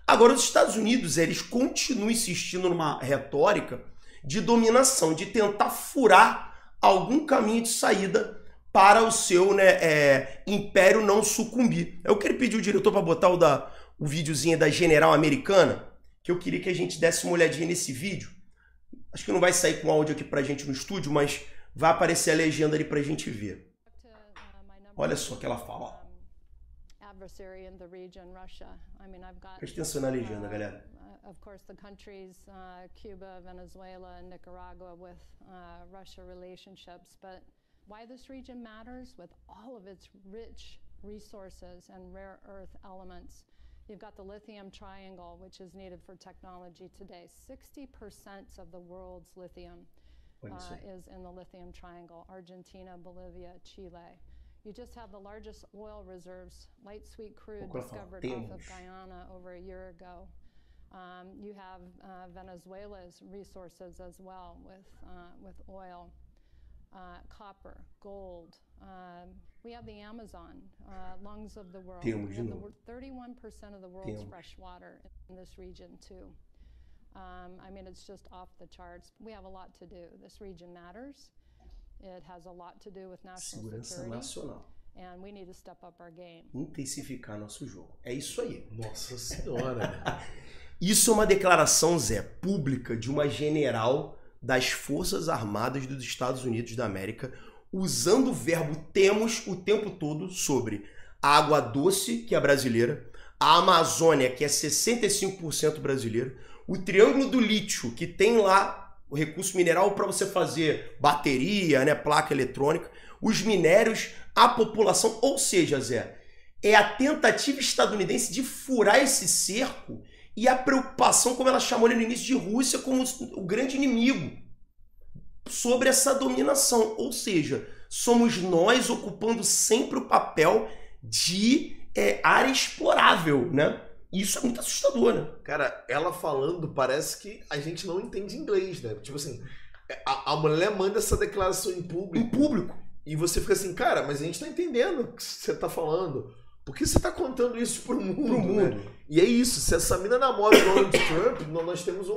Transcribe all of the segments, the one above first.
Agora, os Estados Unidos, eles continuam insistindo numa retórica de dominação, de tentar furar algum caminho de saída para o seu império não sucumbir. Eu queria pedir o diretor para botar o videozinho da general americana, que eu queria que a gente desse uma olhadinha nesse vídeo. Acho que não vai sair com áudio aqui pra gente no estúdio, mas vai aparecer a legenda ali pra gente ver. Olha só o que ela fala. Presta atenção na legenda, galera. Of course, the countries Cuba, Venezuela, and Nicaragua with Russia relationships, but why this region matters with all of its rich resources and rare earth elements. You've got the lithium triangle, which is needed for technology today. 60% of the world's lithium is in the lithium triangle. Argentina, Bolivia, Chile. You just have the largest oil reserves, light sweet crude discovered off of Guyana over a year ago. You have Venezuela's resources as well with oil, copper, gold. We have the Amazon, lungs of the world. 31% of the world's fresh water in this region too. I mean, it's just off the charts. We have a lot to do. This region matters. It has a lot to do with national security. And we need to step up our game. Intensificar nosso jogo. É isso aí. Nossa Senhora. Isso é uma declaração, Zé, pública de uma general das Forças Armadas dos Estados Unidos da América, usando o verbo temos o tempo todo sobre a água doce, que é brasileira, a Amazônia, que é 65% brasileira, o Triângulo do Lítio, que tem lá o recurso mineral para você fazer bateria, placa eletrônica, os minérios, a população, ou seja, Zé, é a tentativa estadunidense de furar esse cerco e a preocupação, como ela chamou no início, de Rússia como o grande inimigo sobre essa dominação. Ou seja, somos nós ocupando sempre o papel de área explorável, né? Isso é muito assustador, né? Cara, ela falando, parece que a gente não entende inglês, né? Tipo assim, a mulher manda essa declaração em público. Em público. E você fica assim, cara, mas a gente tá entendendo o que você tá falando. Por que você tá contando isso pro mundo, né? E é isso, se essa mina namora o Donald Trump, nós temos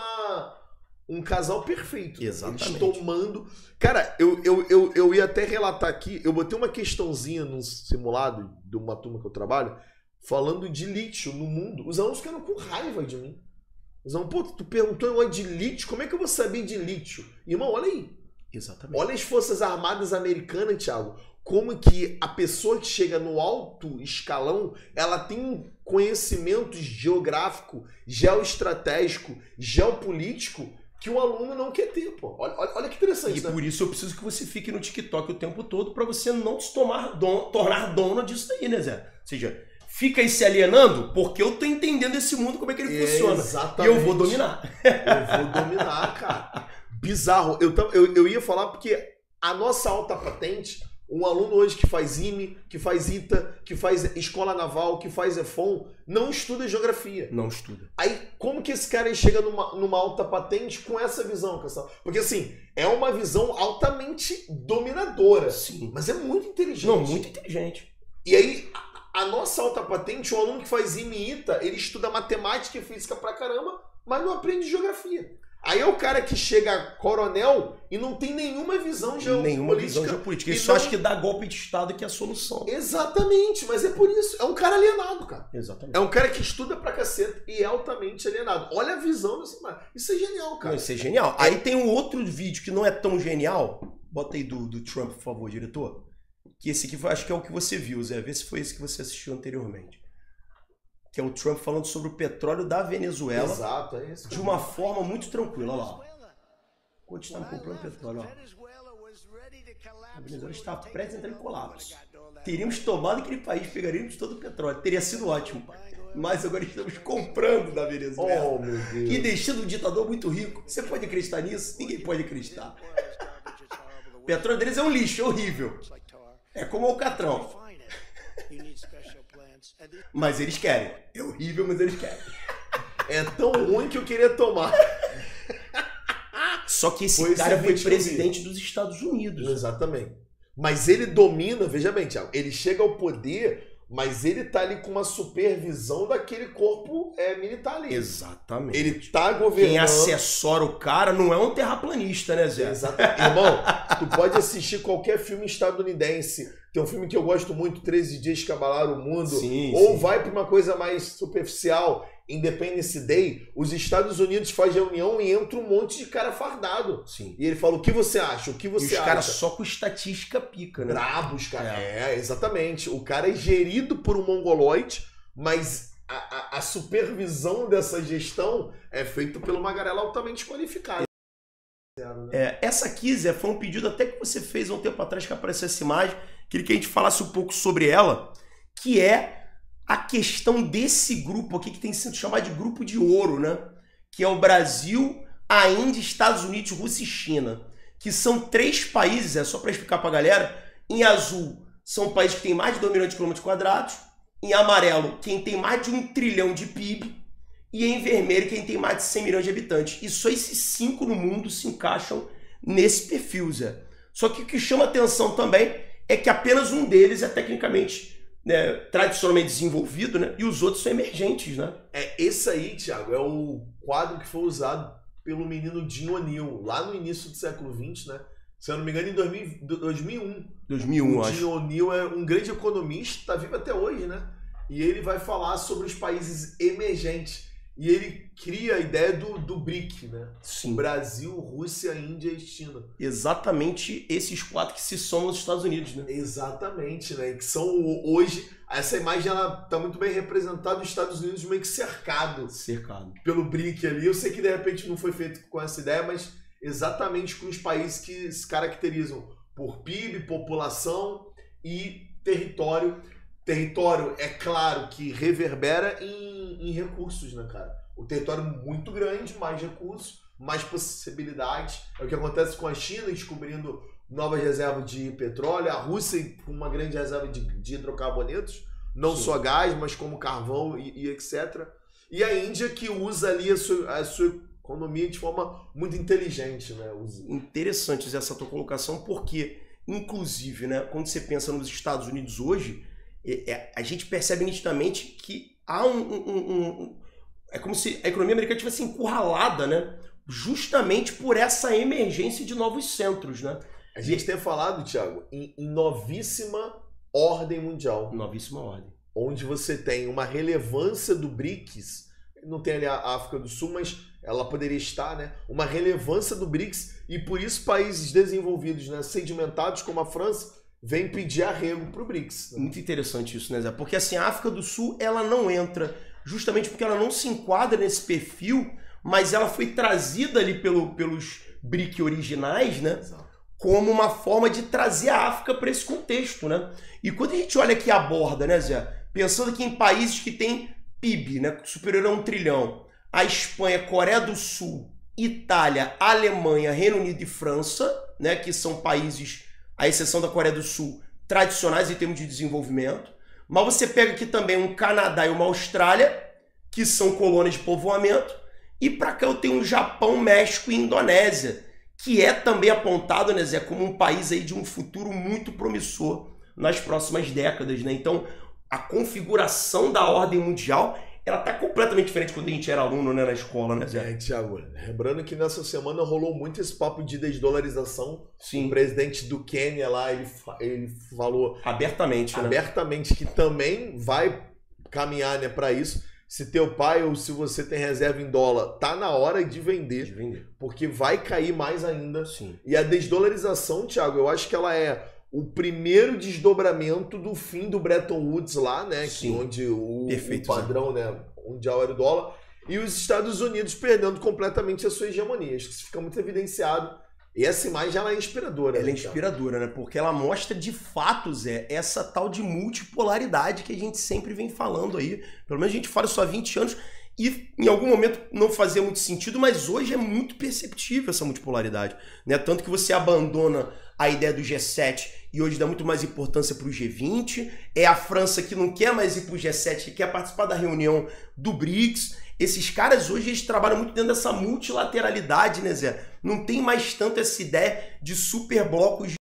um casal perfeito. Exatamente. Eles tomando... Cara, eu ia até relatar aqui, eu botei uma questãozinha num simulado de uma turma que eu trabalho, falando de lítio no mundo. Os alunos ficaram com raiva de mim. Os alunos, pô, tu perguntou de lítio, como é que eu vou saber de lítio? Irmão, olha aí. Exatamente. Olha as Forças Armadas Americanas, Thiago. Como que a pessoa que chega no alto escalão, ela tem um conhecimento geográfico, geoestratégico, geopolítico que o aluno não quer ter, pô. Olha que interessante, E né? por isso eu preciso que você fique no TikTok o tempo todo para você não se tornar dono disso daí, né, Zé? Ou seja, fica aí se alienando porque eu tô entendendo esse mundo, como é que ele funciona. Exatamente. E eu vou dominar. Eu vou dominar, cara. Bizarro. Eu ia falar porque a nossa alta patente, um aluno hoje que faz IME, que faz ITA, que faz escola naval, que faz EFON, não estuda geografia. Não estuda. Aí, como que esse cara chega numa alta patente com essa visão, Cassal? Porque, assim, é uma visão altamente dominadora. Sim. Mas é muito inteligente. Não, muito inteligente. E aí, a nossa alta patente, um aluno que faz IME e ITA, ele estuda matemática e física pra caramba, mas não aprende geografia. Aí é o cara que chega coronel e não tem nenhuma visão geopolítica. Nenhuma visão geopolítica. Ele só acha que dá golpe de Estado que é a solução. Exatamente, mas é por isso. É um cara alienado, cara. Exatamente. É um cara que estuda pra caceta e é altamente alienado. Olha a visão desse cara. Isso é genial, cara. Não, isso é genial. Aí tem um outro vídeo que não é tão genial. Bota aí do Trump, por favor, diretor. Que esse aqui acho que é o que você viu, Zé. Vê se foi esse que você assistiu anteriormente. Que é o Trump falando sobre o petróleo da Venezuela. Exato, é isso. De uma forma muito tranquila. Olha lá. Continuamos comprando petróleo. Ó. A Venezuela está prestes a entrar em colapso. Teríamos tomado aquele país, pegaríamos todo o petróleo. Teria sido ótimo, pai. Mas agora estamos comprando da Venezuela. Oh, meu Deus. E deixando um ditador muito rico. Você pode acreditar nisso? Ninguém pode acreditar. O petróleo deles é um lixo, é horrível. É como o Alcatrão. Mas eles querem. É horrível, mas eles querem. É tão ruim que eu queria tomar. Só que esse cara foi presidente dos Estados Unidos. Exatamente. Mas ele domina, veja bem, Thiago, ele chega ao poder mas ele tá ali com uma supervisão daquele corpo militar ali. Exatamente. Ele tá governando. Quem assessora o cara não é um terraplanista, né, Zé? Exatamente. Irmão, tu pode assistir qualquer filme estadunidense. Tem um filme que eu gosto muito, 13 Dias que Abalaram o Mundo. Sim, ou sim. vai pra uma coisa mais superficial, Independence Day. Os Estados Unidos fazem reunião e entra um monte de cara fardado. Sim. E ele fala, o que você acha? O que E você os acha? caras só com estatística pica, né? Brabos, cara. Exatamente. O cara é gerido por um mongoloide, mas a supervisão dessa gestão é feita por uma garela altamente qualificada. Essa aqui, Zé, foi um pedido até que você fez há um tempo atrás que apareceu essa imagem. Queria que a gente falasse um pouco sobre ela, que é a questão desse grupo aqui que tem sido chamado de grupo de ouro, né? Que é o Brasil, a Índia, Estados Unidos, Rússia e China. Que são 3 países, só para explicar para a galera. Em azul, são países que têm mais de 2 milhões de quilômetros quadrados. Em amarelo, quem tem mais de 1 trilhão de PIB. E em vermelho, quem tem mais de 100 milhões de habitantes. E só esses 5 no mundo se encaixam nesse perfil, Zé. Só que o que chama atenção também é que apenas um deles é tecnicamente, né, tradicionalmente desenvolvido, né? E os outros são emergentes, né? Esse aí, Thiago, é o quadro que foi usado pelo menino Jim O'Neill, lá no início do século XX, né? Se eu não me engano, em 2001. 2001, o acho. Jim O'Neill é um grande economista, está vivo até hoje, né? E ele vai falar sobre os países emergentes. E ele cria a ideia do BRIC, né? Sim. Brasil, Rússia, Índia e China. Exatamente esses 4 que se somam nos Estados Unidos, né? Exatamente, né? Que são hoje... Essa imagem, ela tá muito bem representada, os Estados Unidos meio que cercado pelo BRIC ali. Eu sei que de repente não foi feito com essa ideia, mas exatamente com os países que se caracterizam por PIB, população e território. Território, é claro, que reverbera em recursos, né, cara? O território muito grande, mais recursos, mais possibilidades. É o que acontece com a China, descobrindo novas reservas de petróleo, a Rússia com uma grande reserva de hidrocarbonetos, não Sim. só gás, mas como carvão e etc. E a Índia que usa ali a sua economia de forma muito inteligente, né? Interessante essa tua colocação, porque, inclusive, né, quando você pensa nos Estados Unidos hoje, a gente percebe nitidamente que há é como se a economia americana tivesse encurralada, né? Justamente por essa emergência de novos centros, né? A gente tem falado, Thiago, em novíssima ordem mundial. Novíssima ordem. Onde você tem uma relevância do BRICS, não tem ali a África do Sul, mas ela poderia estar, né? Uma relevância do BRICS, e por isso países desenvolvidos, né, sedimentados como a França, vem pedir arrego para o BRICS. Né? Muito interessante isso, né, Zé? Porque assim, a África do Sul, ela não entra justamente porque ela não se enquadra nesse perfil, mas ela foi trazida ali pelos BRIC originais, né? Exato. Como uma forma de trazer a África para esse contexto, né? E quando a gente olha aqui a borda, né, Zé? Pensando aqui em países que têm PIB, né, superior a 1 trilhão, a Espanha, Coreia do Sul, Itália, Alemanha, Reino Unido e França, né, que são países, à exceção da Coreia do Sul, tradicionais em termos de desenvolvimento. Mas você pega aqui também um Canadá e uma Austrália, que são colônias de povoamento. E para cá eu tenho um Japão, México e Indonésia, que é também apontado, né, Zé, como um país aí de um futuro muito promissor nas próximas décadas, né? Então, a configuração da ordem mundial, ela tá completamente diferente quando a gente era aluno, né, na escola, né, Zé? Thiago, lembrando que nessa semana rolou muito esse papo de desdolarização. Sim. O presidente do Quênia lá, ele falou Abertamente, né? abertamente que também vai caminhar, né, para isso. Se teu pai ou se você tem reserva em dólar, tá na hora de vender. Porque vai cair mais ainda. Sim. E a desdolarização, Thiago, eu acho que ela é o primeiro desdobramento do fim do Bretton Woods lá, né? Que onde o padrão, né, mundial era o dólar. E os Estados Unidos perdendo completamente a sua hegemonia. Acho que isso fica muito evidenciado. E essa imagem, ela é inspiradora. Ela é inspiradora, né? Porque ela mostra de fato, Zé, essa tal de multipolaridade que a gente sempre vem falando aí. Pelo menos a gente fala isso há 20 anos e em algum momento não fazia muito sentido, mas hoje é muito perceptível essa multipolaridade, né? Tanto que você abandona a ideia do G7 e hoje dá muito mais importância para o G20. É a França que não quer mais ir para o G7, que quer participar da reunião do BRICS. Esses caras hoje eles trabalham muito dentro dessa multilateralidade, né, Zé? Não tem mais tanto essa ideia de superblocos